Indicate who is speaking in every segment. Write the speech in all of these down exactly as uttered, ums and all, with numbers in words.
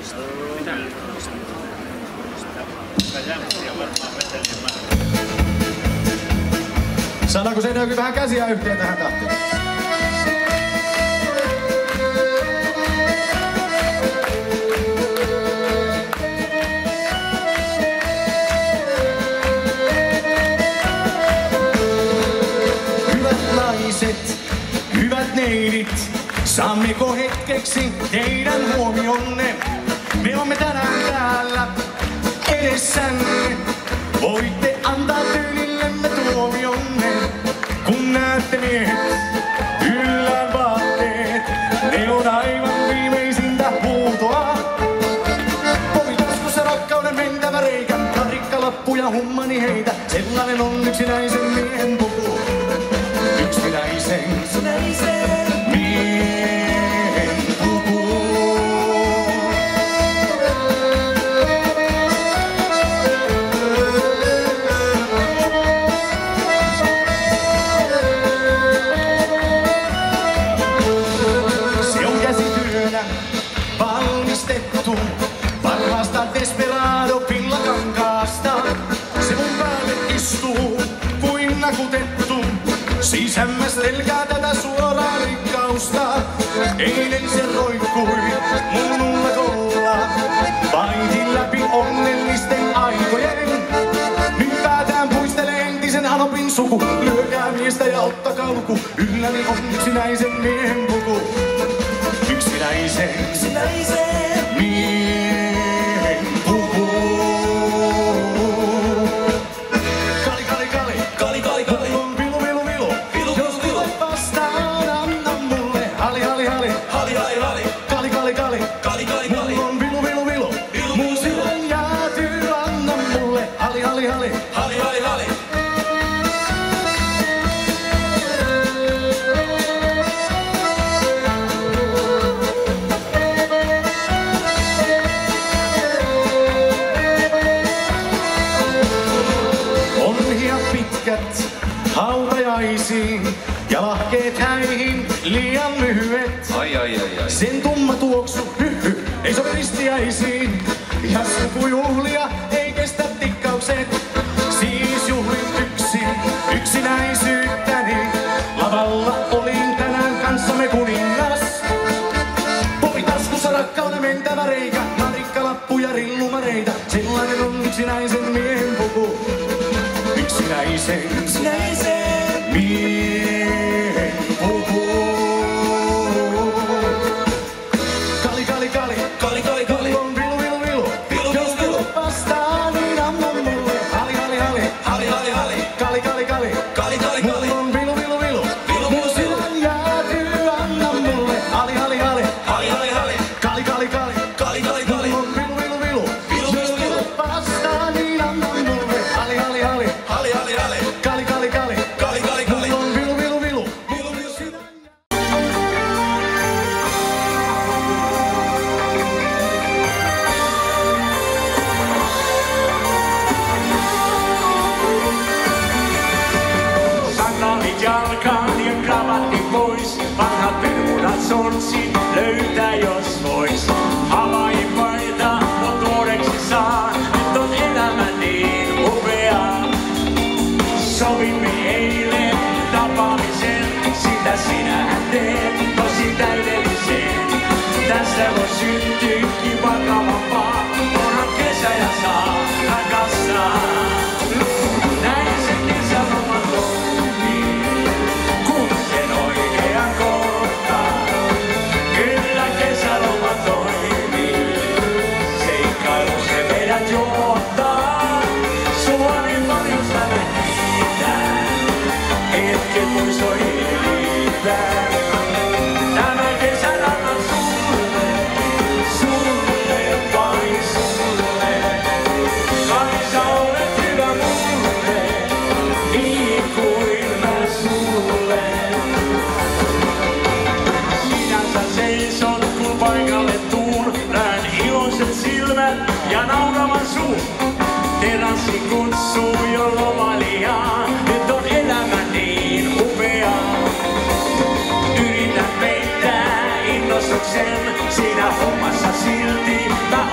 Speaker 1: Mitä? Sitä jämsiä varmaan vetelemään.
Speaker 2: Saadaanko Seinäjoki vähän käsiä yhteen tähän tahtiin? Hyvät naiset, hyvät neidit, saammeko hetkeksi teidän huomionne? Me olemme tänään täällä edessänne. Voitte antaa tyylillemme tuomionne, kun näette miehet yllään vaatteet. Ne on aivan viimeisintä huutoa. Povitaskussa rakkauden mentävä reikä, karikkalappu ja hummani heitä. Sellainen on yksinäisen miehen puku. Yksinäisen, yksinäisen miehen puku. Se on käsityönä valmistettu parhaasta Desperado villakankaasta. Se mun päälle istuu kuin nakutettu. Sisämmästelkää tätä suoraa rikkausta. Eilen se roikkui mun ullakolla. Paitin läpi onnellisten aikojen. Nyt päätään puistelee entisen Anopin suku. Lyökää miestä ja ottakaa luku. Ylläni on yksinäisen miehen puku. Yksinäisen, yksinäisen miehen puku. Kali, kali, kali, kali, kali, kali. Vilu, vilu, vilu. Vilu, vilu, vilu. Vastaan anna mulle. Hali, hali, hali. Hali, hali, hali. Kali, kali, kali. Kali, kali, kali. Mulla on vilu, vilu, vilu. Vilu, mun sydän jäätyy, anna mulle. Hali, hali, hali. Hali, hali, hali. Hautajaisiin ja lahkeet häihin liian lyhyet.
Speaker 3: Ai ai ai ai.
Speaker 2: Sen tumma tuoksu, hyhy, ei sovi ristiäisiin. Ja sukujuhlia ei kestä tikkaukset. Siis juhlin yksin, yksinäisyyttäni. Lavalla olin tänään kanssamme kuningas. Povitaskussa rakkauden mentävä reikä. Narikkalappu ja rillumareita. Sellainen on yksinäisen miehen puku. Yksinäisen, yksinäisen miehen puku. Kali, kali, kali, kali, kali, kali. On vilu, vilu, vilu. Vilu, vilu, vilu. Vastaan niin anna mulle. Hali, hali, hali. Hali, hali, hali. Kali, kali, kali. Kali, kali, kali. On vilu, vilu, vilu. Vilu, mun sydän jäätyy, anna mulle. Hali, hali, hali. Hali, hali, hali. Kali, kali, kali. Kali, kali, kali. On vilu, vilu, vilu. Vilu, vilu, vilu. Vastaan niin anna mulle. Hali, hali, hali. Hali, hali, hali. Kali, kali, kali. Kali, kali, kali. On vilu, vilu, vilu. Vilu, vilu, sydän.
Speaker 4: Sandaalit jalkaan ja kravatti pois. Vanhat perunat sortsi löytää jos vois. Havainpaita on tuoreksi saa. Nyt on elämä niin upeaa. Sovimme eilen tapaamisen. Sitä sinähän teet tosi täydellisen. Tästä voi syntyäkin vakavampaa. Onhan kesä ja saa rakastaa. Näin se kesäloma toimii, kun sen oikean kohtaa. Kyllä kesäloma toimii, seikkailu se meidät johtaa. Suomen varjosta lähdetään, hetket muistoihin liitään. Tämä kesän annan sulle, sulle vain sulle. Kai sä olet hyvä mulle, niin kuin mä sulle. Minä sä seisot, kun paikalle tuun. Näen iloiset silmät ja nauravan suun. Terassi kutsuu jo lomailijaa. Nyt on elämä niin upeaa. Yritän peittää innostuksen siinä hommassa silti. Mä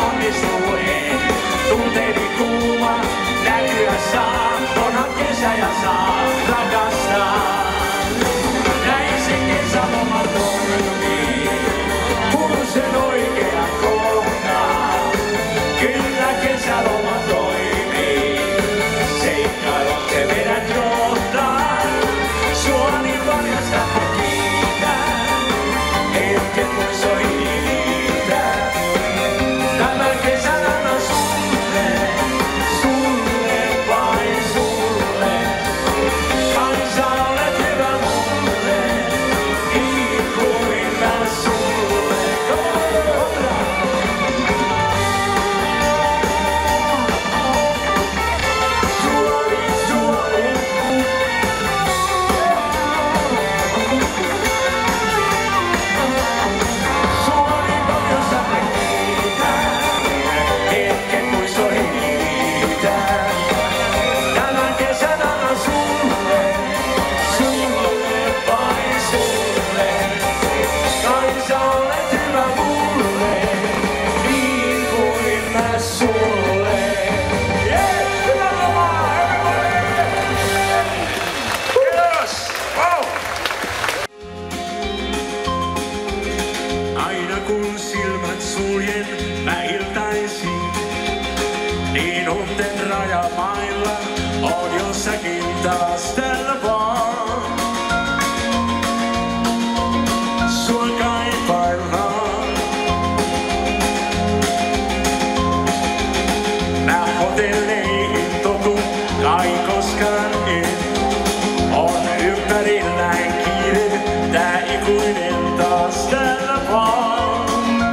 Speaker 4: ikuinen taas täällä vaan.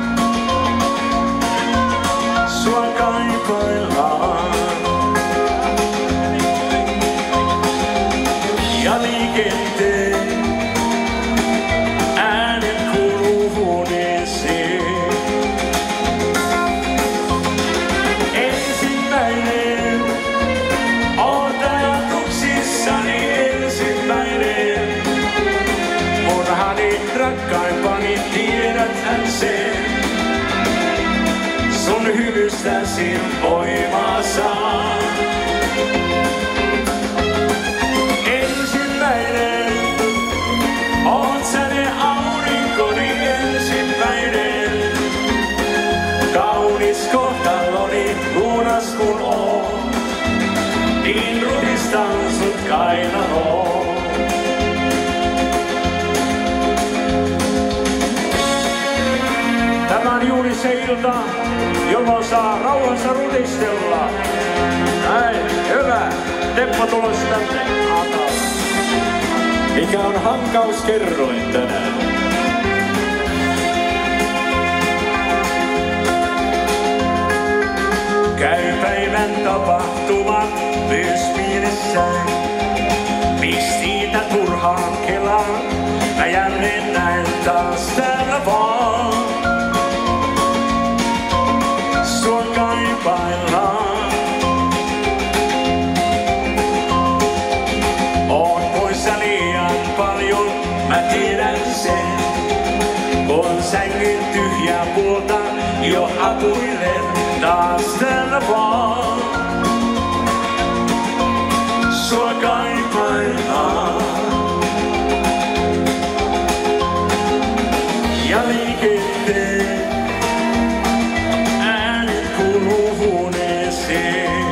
Speaker 4: Sua kaipaillaan. Ja liikenteen äänet kuuluu huoneeseen. Ensimmäinen oot ajatuksissani ensimmäinen. Murhani rakkaimpani tiedäthän sen. Sun hymystäsi voimaa saa. Ensimmäinen, oot sä ne aurinkoni ensimmäinen. Kaunis kohtaloni, luunas kun oon, niin rutistan sut kainaloon. Tämä on juuri se ilta, jolloin saa rauhassa rutistella. Näin, hyvä. Teppo tulos tänne. Mikä on hankauskerroin tänään? Käy päivän tapahtumat myös mielessäin. Miksi niitä turhaan kelaan? Mä jälleen näen taas täällä vaan. Sua kaipaillaan. Oon poissa liian paljon, mä tiedän sen. Kun sängyn tyhjää puolta jo apuilen taas täällä vaan. Sua kaipaillaan. Ja liikenteen äänet kuuluu huoneeseen.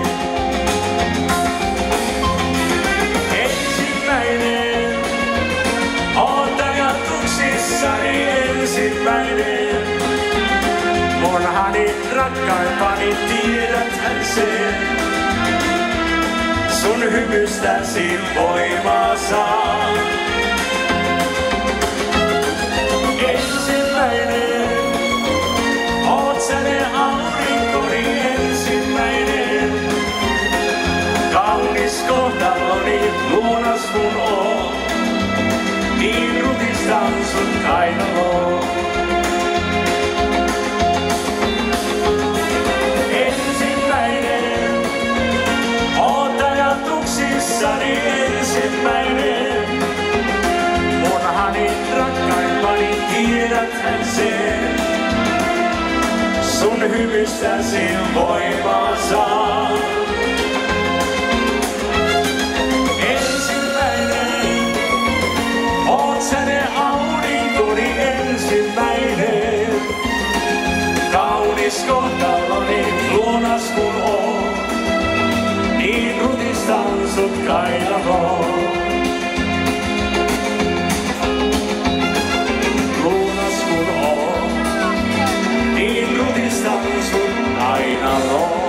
Speaker 4: Ensimmäinen, oot ajatuksissani ensimmäinen. Murhani rakkaimpani tiedäthän sen. Sun hymystäsi voimaa saa. Ensimmäinen, oot sä ne aurinkoni ensimmäinen. Kaunis kohtaloni, luunas kun oon, niin rutistan sut kainaloon. Ensimmäinen, oot ajatuksissani ensimmäinen. Murhani rakkaimpani tiedäthän sen. Sun hymystäsi voimaa saa. Ensimmäinen, oot sä ne aurinkoni ensimmäinen. Kaunis kohtaloni, luonas kun oon, niin rutistan sut kainaloon. Luonas kun oon, niin rutistan sut kainaloon.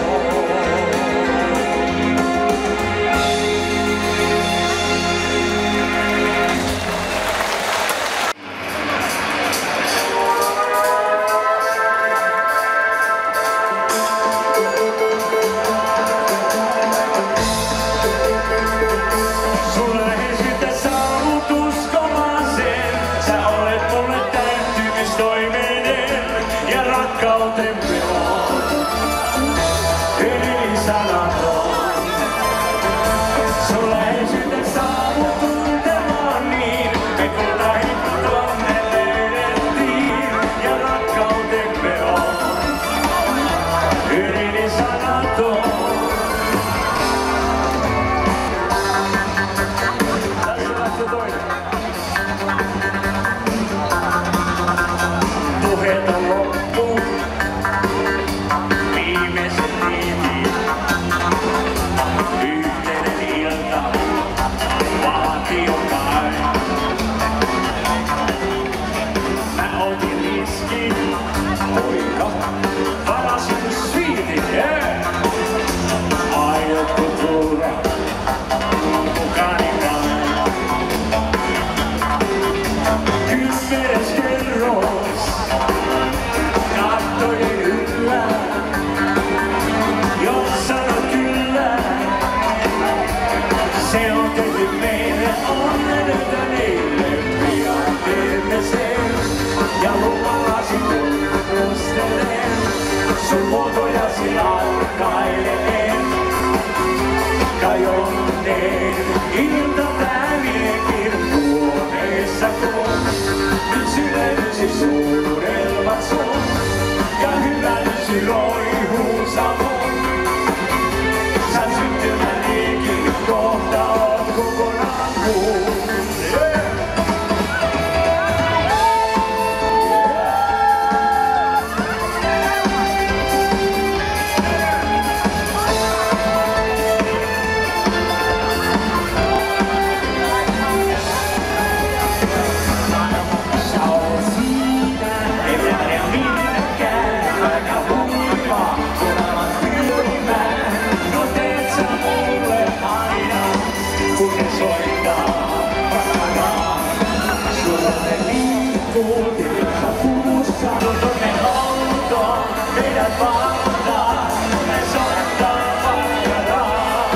Speaker 4: kuultiin, että kuussa tonne Lontoon meidät valtaa, me soittaa pakkaraa.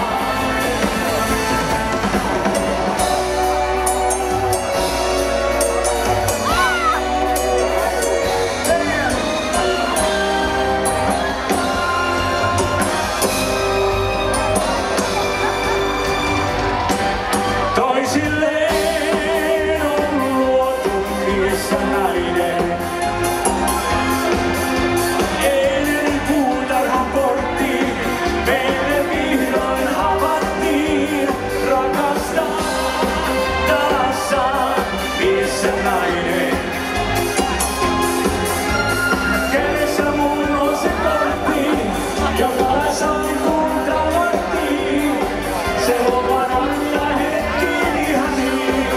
Speaker 4: Toisilleen on luotu mies ja nainen. Eilen puutarhan porttiin meille vihdoin avattiin. Rakastaa taas saa mies ja nainen. Kädessä mun on se kortti, joka sai kun tavoittiin. Se luvan antaa hetkiin ihan niin.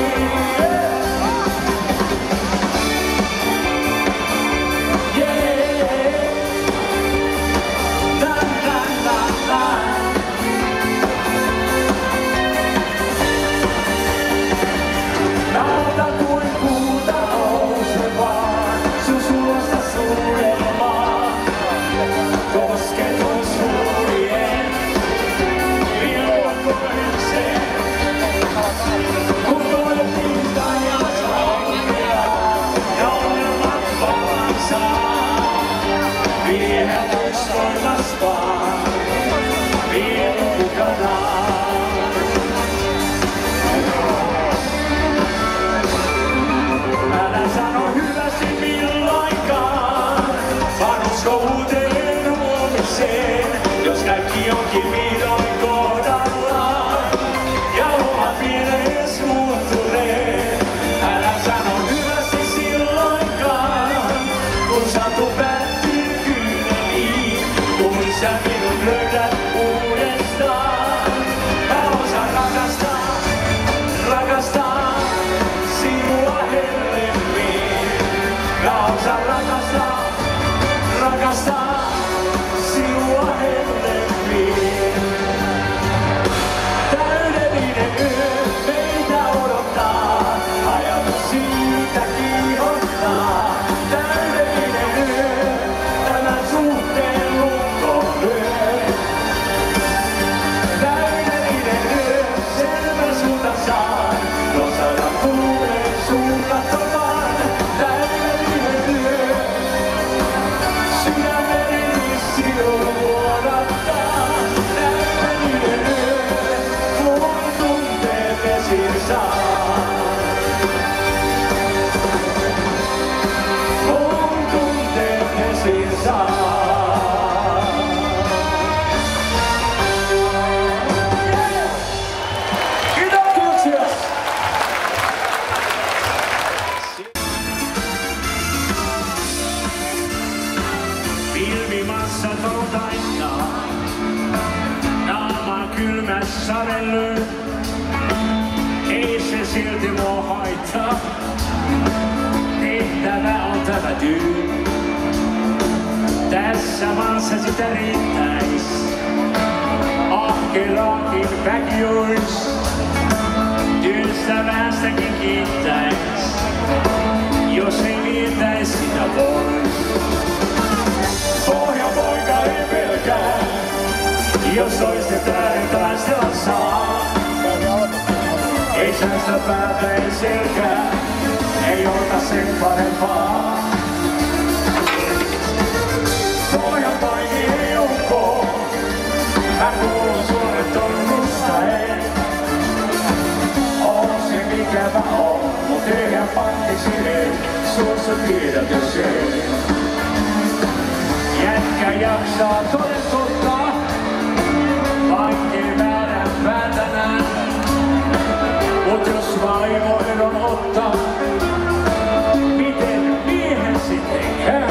Speaker 4: Yeah. La, la, la, la. Nauta kuin kuuta nouse vaan, sun suosta suuremmaa. Kosketus huurien, vilkoisen. Kun koettiin taivas aukeaa, ja unelmat vallansa. Viehätys voimas vaan, vilkukanaan. Älä sano hyvästi milloinkaan, vaan usko uuteen huomiseen, jos kaikki onkin vihdoin kohdallaan ja omat mieles muuttuneen. Älä sano hyvästi silloinkaan, kun satu päättyy kyyneliin, kun sä minut löydät uudestaan. Mä osaan rakastaa, rakastaa sinua hellemmin. Mä osaan rakastaa, rakastaa sinua hellemmin. Täydellinen yö meitä odottaa, ajatus siitä kiihottaa. Täydellinen yö, tämän suhteen lukko lyö. Täydellinen yö, selvä sulta saan, jos saadaan kuulen sun katsomaan. Täydellinen yö, sydämeni sinun vuodattaa. Täydellinen yö, mun tunteet esiin saa. Mun tunteet esiin saa. Kiitoksia! Pilvimassa tortaina, naama kylmäs sadelyy. Ei se silti mua haittaa, tehtävä on tämä tyy. Tässä maassa sitä riittäis, ahkeraakin väki ois. Ystävästäkin kiittäis, jos ei vietäis sitä pois. Pohjapoika ei pelkää, jos toisten tähden taistella saa. Ei säästä päätä, ei selkää, ei ota sen parempaa. Pohjapoiki ei ukko, mä kuulun sulle tunnustaen. On se mikävä on, mut eihän panttisi ei, suossa tiedät jo sen. Jätkä jaksaa toden totta, vaikkei väärän päätänään. Mut jos vaimo eron ottaa, miten miehen sitten käy?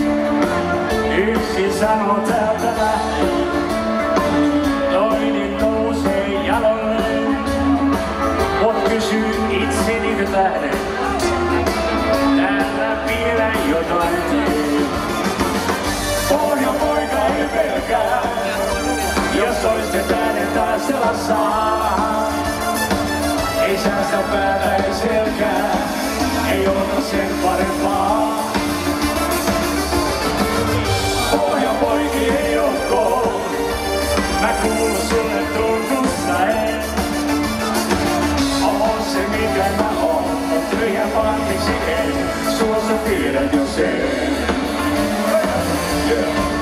Speaker 4: Yksin sanoo täältä lähtee, toinen nousee jalolle. Mut kysyy itseni tähden, täällä vielä jotain tee. Pohjapoika ei pelkää, jos toisten äänen taistella saa. Ei säästä päätä, ei selkää, ei ota sen parempaa. Pohjapoikien joukkoon, mä kuulun sulle tunnusta en. On se mikä mä oon, mut tyhjän pantiksi en. Sua sä tiedät jo sen. Yeah.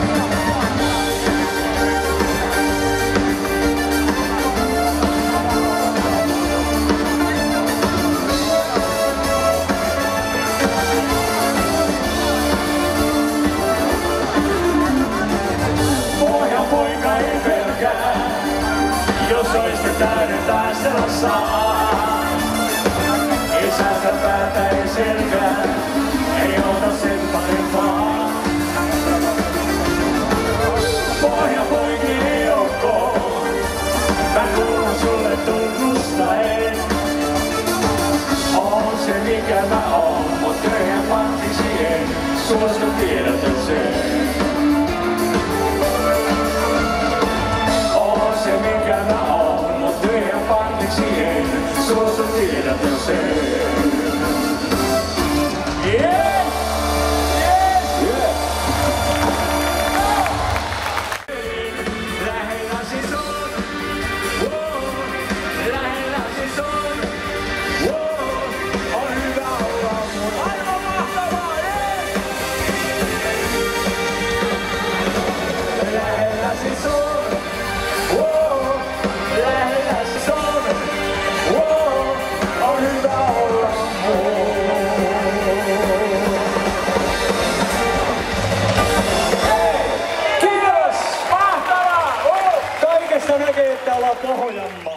Speaker 4: Jos oiste täyden taistella saa, ei säätä päätä ei selkää, ei ota sen parempaa. Pohjapoikien joukkoon, mä kuulun sulle tunnusta en. On se mikä mä oon, mut köyhän pantiksi en, suostu tiedätän sen. Suostu tiedätän sen. Yeah! Yeah! Yeah! Lähellä siis on, wow, lähellä siis on, wow, on hyvä olla mun. Aivan mahtavaa, yeah! Lähellä siis on, wow, lähellä siis on.
Speaker 3: Kiitos! Mahtavaa! Kaikesta näkee, että ollaan Pohjanmaa.